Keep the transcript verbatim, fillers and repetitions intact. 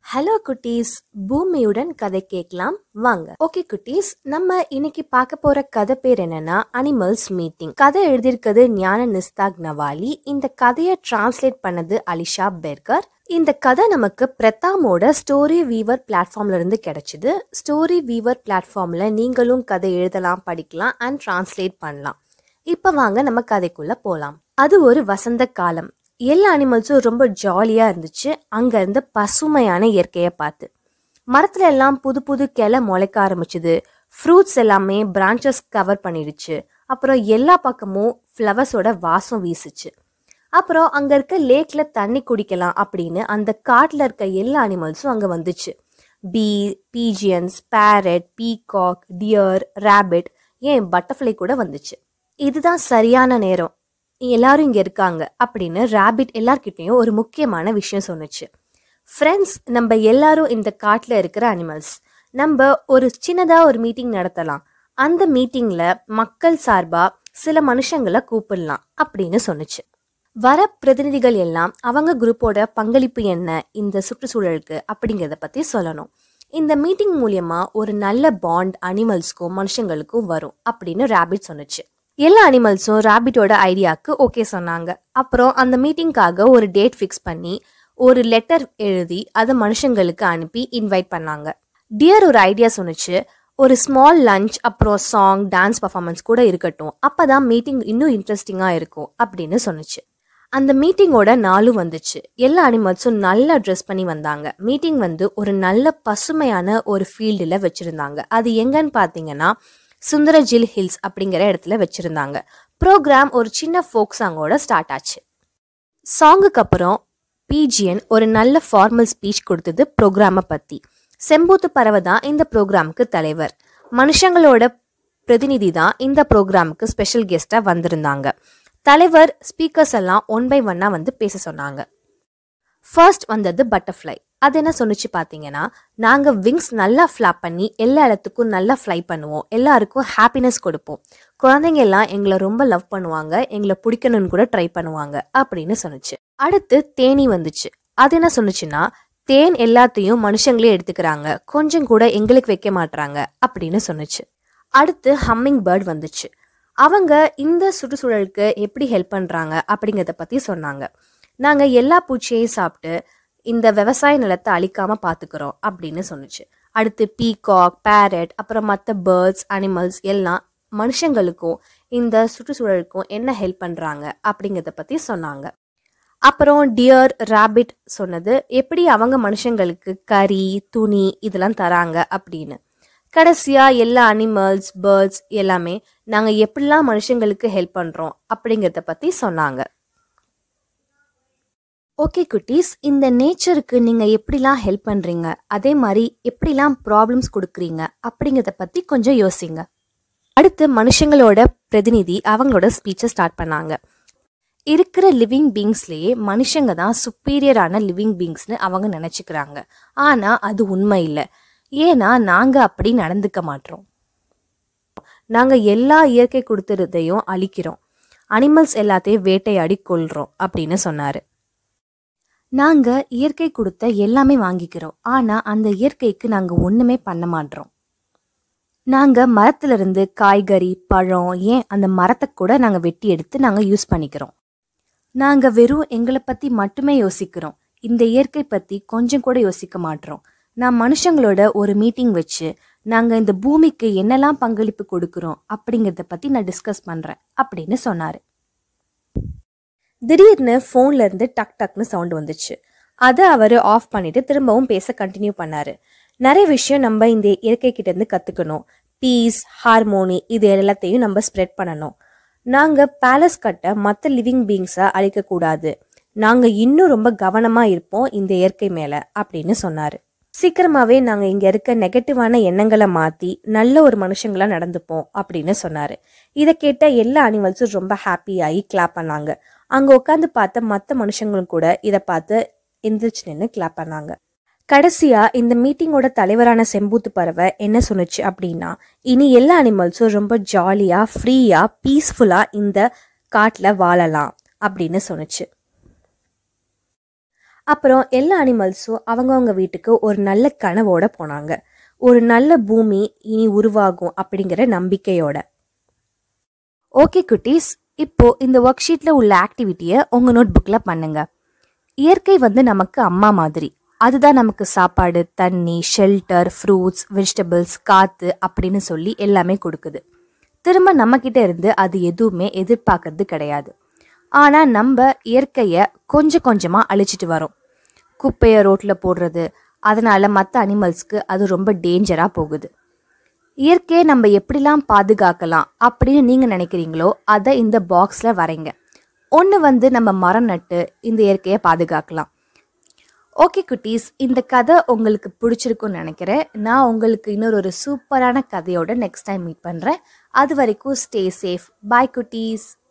Hello குட்டீஸ், பூமியுடன் கதை கேட்கலாம் வாங்க. ஓகே குட்டீஸ், நம்ம இன்னைக்கு பார்க்க போற கதை பேர் என்னன்னா அனிமல்ஸ் மீட்டிங். கதை எழுதியிருக்கிறது ஞான நிஸ்தாக் நவாலி. இந்த கதையை டிரான்ஸ்லேட் பண்ணது அலிஷா பெர்கர். இந்த கதை நமக்கு பிரதாமோட ஸ்டோரி வீவர் பிளாட்ஃபார்ம்ல இருந்து கிடைச்சது. ஸ்டோரி வீவர் பிளாட்ஃபார்ம்ல நீங்களும் கதை எழுதலாம், படிக்கலாம் அண்ட் டிரான்ஸ்லேட் பண்ணலாம். இப்ப வாங்க நம்ம கதைக்குள்ள போலாம். அது ஒரு வசந்த காலம். எல்லா அனிமல்ஸும் ரொம்ப ஜாலியாக இருந்துச்சு. அங்கே இருந்து பசுமையான இயற்கையை பார்த்து மரத்துல எல்லாம் புது புது கிளை முளைக்க ஆரம்பிச்சுது. ஃப்ரூட்ஸ் எல்லாமே பிரான்ச்சஸ் கவர் பண்ணிடுச்சு. அப்புறம் எல்லா பக்கமும் ஃப்ளவர்ஸோட வாசம் வீசுச்சு. அப்புறம் அங்கே இருக்க லேக்ல தண்ணி குடிக்கலாம் அப்படின்னு அந்த காட்டில் இருக்க எல்லா அனிமல்ஸும் அங்கே வந்துச்சு. Bee, pigeons, parrot, peacock, deer, rabbit, ஏன் பட்டர்ஃப்ளை கூட வந்துச்சு. இதுதான் சரியான நேரம், எல்லாரும் இங்கே இருக்காங்க அப்படின்னு ரேபிட் எல்லார்கிட்டையும் ஒரு முக்கியமான விஷயம் சொன்னுச்சு. ஃப்ரெண்ட்ஸ், நம்ம எல்லாரும் இந்த காட்டில் இருக்கிற அனிமல்ஸ். நம்ம ஒரு சின்னதாக ஒரு மீட்டிங் நடத்தலாம். அந்த மீட்டிங்கில் மக்கள் சார்பாக சில மனுஷங்களை கூப்பிடலாம் அப்படின்னு சொன்னுச்சு. வர பிரதிநிதிகள் எல்லாம் அவங்க குரூப்போட பங்களிப்பு என்ன இந்த சுற்றுச்சூழலுக்கு அப்படிங்கிறத பற்றி சொல்லணும். இந்த மீட்டிங் மூலயமா ஒரு நல்ல பாண்ட் அனிமல்ஸ்க்கும் மனுஷங்களுக்கும் வரும் அப்படின்னு ரேபிட் சொன்னுச்சு. எல்லா அனிமல்ஸும் ரேபிட்டோட ஐடியாவுக்கு ஓகே சொன்னாங்க. அப்புறம் அந்த மீட்டிங்காக ஒரு டேட் ஃபிக்ஸ் பண்ணி ஒரு லெட்டர் எழுதி அதை மனுஷங்களுக்கு அனுப்பி இன்வைட் பண்ணாங்க. டியர் ஒரு ஐடியா சொன்னுச்சு. ஒரு ஸ்மால் லஞ்ச், அப்புறம் சாங், டான்ஸ் பர்ஃபார்மன்ஸ் கூட இருக்கட்டும், அப்பதான் மீட்டிங் இன்னும் இன்ட்ரெஸ்டிங்காக இருக்கும் அப்படின்னு சொன்னுச்சு. அந்த மீட்டிங்கோட நாளும் வந்துச்சு. எல்லா அனிமல்ஸும் நல்லா ட்ரெஸ் பண்ணி வந்தாங்க. மீட்டிங் வந்து ஒரு நல்ல பசுமையான ஒரு ஃபீல்டில் வச்சுருந்தாங்க. அது எங்கன்னு பார்த்தீங்கன்னா சுந்தரஜில் ஹில்ஸ் அப்படிங்கிற இடத்துல வச்சிருந்தாங்க. ப்ரோக்ராம் ஒரு சின்ன ஃபோக் சாங்கோட ஸ்டார்ட் ஆச்சு. சாங்குக்கு அப்புறம் பீஜியன் ஒரு நல்ல ஃபார்மல் ஸ்பீச் கொடுத்தது ப்ரோக்ராமை பற்றி. செம்பூத்து பறவை தான் இந்த ப்ரோக்ராமுக்கு தலைவர். மனுஷங்களோட பிரதிநிதி தான் இந்த ப்ரோக்ராமுக்கு ஸ்பெஷல் கெஸ்டாக வந்திருந்தாங்க. தலைவர் ஸ்பீக்கர்ஸ் எல்லாம் ஒன் பை ஒன்னாக வந்து பேச சொன்னாங்க. ஃபர்ஸ்ட் வந்தது பட்டர்ஃப்ளை. அது என்ன சொன்னிச்சு பார்த்தீங்கன்னா, நாங்கள் விங்ஸ் நல்லா ஃப்ளாப் பண்ணி எல்லா இடத்துக்கும் நல்லா ஃப்ளை பண்ணுவோம், எல்லாருக்கும் ஹாப்பினஸ் கொடுப்போம், குழந்தைங்க எல்லாம் எங்களை ரொம்ப லவ் பண்ணுவாங்க, எங்களை பிடிக்கணும்னு கூட ட்ரை பண்ணுவாங்க அப்படின்னு சொன்னிச்சு. அடுத்து தேனி வந்துச்சு. அது என்ன சொன்னிச்சுன்னா, தேன் எல்லாத்தையும் மனுஷங்களே எடுத்துக்கிறாங்க, கொஞ்சம் கூட எங்களுக்கு வைக்க மாட்டாங்க அப்படின்னு சொன்னிச்சு. அடுத்து ஹம்மிங் பேர்ட் வந்துச்சு. அவங்க இந்த சுற்றுச்சூழலுக்கு எப்படி ஹெல்ப் பண்ணுறாங்க அப்படிங்கிறத பற்றி சொன்னாங்க. நாங்கள் எல்லா பூச்சியையும் சாப்பிட்டு இந்த விவசாய நிலத்தை அழிக்காமல் பார்த்துக்கிறோம் அப்படின்னு சொன்னிச்சு. அடுத்து பீகாக், பேரட், அப்புறம் மற்ற பேர்ட்ஸ், அனிமல்ஸ் எல்லாம் மனுஷங்களுக்கும் இந்த சுற்றுச்சூழலுக்கும் என்ன ஹெல்ப் பண்ணுறாங்க அப்படிங்கிறத பற்றி சொன்னாங்க. அப்புறம் டியர், ரேபிட் சொன்னது எப்படி அவங்க மனுஷங்களுக்கு கறி, துணி இதெல்லாம் தராங்க அப்படின்னு. கடைசியாக எல்லா அனிமல்ஸ், பேர்ட்ஸ் எல்லாமே நாங்கள் எப்படிலாம் மனுஷங்களுக்கு ஹெல்ப் பண்ணுறோம் அப்படிங்கிறத பற்றி சொன்னாங்க. ஓகே குட்டீஸ், இந்த நேச்சருக்கு நீங்கள் எப்படிலாம் ஹெல்ப் பண்ணுறீங்க, அதே மாதிரி எப்படிலாம் ப்ராப்ளம்ஸ் கொடுக்குறீங்க அப்படிங்கிறத பற்றி கொஞ்சம் யோசிங்க. அடுத்து மனுஷங்களோட பிரதிநிதி அவங்களோட ஸ்பீச்சை ஸ்டார்ட் பண்ணாங்க. இருக்கிற லிவிங் பீங்ஸ்லேயே மனுஷங்க தான் சுப்பீரியரான லிவிங் பீங்ஸ்னு அவங்க நினச்சிக்கிறாங்க. ஆனால் அது உண்மை இல்லை. ஏன்னா நாங்கள் அப்படி நடந்துக்க மாட்டோம். நாங்கள் எல்லா இயற்கை கொடுத்துறதையும் அழிக்கிறோம், அனிமல்ஸ் எல்லாத்தையும் வேட்டையாடி கொள்கிறோம் அப்படின்னு சொன்னார். நாங்கள் இயற்கை கொடுத்த எல்லாமே வாங்கிக்கிறோம், ஆனால் அந்த இயற்கைக்கு நாங்கள் ஒன்றுமே பண்ண மாட்டோம். நாங்கள் மரத்துலேருந்து காய்கறி, பழம், ஏன் அந்த மரத்தை கூட நாங்கள் வெட்டி எடுத்து நாங்கள் யூஸ் பண்ணிக்கிறோம். நாங்கள் வெறும் எங்களை பற்றி மட்டுமே யோசிக்கிறோம், இந்த இயற்கை பற்றி கொஞ்சம் கூட யோசிக்க மாட்டோம். நான் மனுஷங்களோட ஒரு மீட்டிங் வச்சு நாங்கள் இந்த பூமிக்கு என்னெல்லாம் பங்களிப்பு கொடுக்குறோம் அப்படிங்கிறத பற்றி நான் டிஸ்கஸ் பண்ணுறேன் அப்படின்னு சொன்னார். திடீர்னு ஃபோன்ல இருந்து டக் டக்னு சவுண்ட் வந்துச்சு. அதை அவர் ஆஃப் பண்ணிட்டு திரும்பவும் பேச கண்டினியூ பண்ணாரு. நிறைய விஷயம் நம்ம இந்த இயற்கை கிட்ட இருந்து கத்துக்கணும். பீஸ், ஹார்மோனி இது எல்லாத்தையும் நம்ம ஸ்ப்ரெட் பண்ணணும். நாங்க பேலஸ் கட்ட மற்ற லிவிங் பீங்ஸை அழிக்கக்கூடாது. நாங்க இன்னும் ரொம்ப கவனமா இருப்போம் இந்த இயற்கை மேல அப்படின்னு சொன்னாரு. சீக்கிரமாவே நாங்க இங்க இருக்க நெகட்டிவான எண்ணங்களை மாத்தி நல்ல ஒரு மனுஷங்களா நடந்துப்போம் அப்படின்னு சொன்னாரு. இதை கேட்ட எல்லா அனிமல்ஸும் ரொம்ப ஹாப்பி ஆகி கிளாப் பண்ணாங்க. அங்கே உட்காந்து பார்த்த மற்ற மனுஷங்களும் கூட இதை பார்த்து எந்திரிச்சு நின்று கிளாப் பண்ணாங்க. கடைசியாக இந்த மீட்டிங்கோட தலைவரான செம்பூத்து பறவை என்ன சொன்னுச்சு அப்படின்னா, இனி எல்லா அனிமல்ஸும் ரொம்ப ஜாலியாக, ஃப்ரீயாக, பீஸ்ஃபுல்லாக இந்த காட்டில் வாழலாம் அப்படின்னு சொன்னுச்சு. அப்புறம் எல்லா அனிமல்ஸும் அவங்கவங்க வீட்டுக்கு ஒரு நல்ல கனவோட போனாங்க. ஒரு நல்ல பூமி இனி உருவாகும் அப்படிங்கிற நம்பிக்கையோட. ஓகே குட்டீஸ், இப்போ இந்த ஒர்க் ஷீட்ல உள்ள ஆக்டிவிட்டியை உங்க நோட் புக்ல பண்ணுங்க. இயற்கை வந்து நமக்கு அம்மா மாதிரி. அதுதான் நமக்கு சாப்பாடு, தண்ணி, ஷெல்டர், ஃப்ரூட்ஸ், வெஜிடபிள்ஸ், காத்து அப்படின்னு சொல்லி எல்லாமே கொடுக்குது. திரும்ப நம்ம கிட்ட இருந்து அது எதுவுமே எதிர்பார்க்கறது கிடையாது. ஆனா நம்ம இயற்கைய கொஞ்சம் கொஞ்சமா அழிச்சிட்டு வரோம். குப்பையை ரோட்ல போடுறது, அதனால மற்ற அனிமல்ஸ்க்கு அது ரொம்ப டேஞ்சரா போகுது. இயற்கையை நம்ம எப்படிலாம் பாதுகாக்கலாம் அப்படின்னு நீங்க நினைக்கிறீங்களோ அதை இந்த பாக்ஸ்ல வரைங்க. ஒன்று வந்து நம்ம மரம் நட்டு இந்த இயற்கையை பாதுகாக்கலாம். ஓகே குட்டீஸ், இந்த கதை உங்களுக்கு பிடிச்சிருக்குன்னு நினைக்கிறேன். நான் உங்களுக்கு இன்னொரு ஒரு சூப்பரான கதையோட நெக்ஸ்ட் டைம் மீட் பண்ணுறேன். அது வரைக்கும் ஸ்டே சேஃப். பாய் குட்டீஸ்.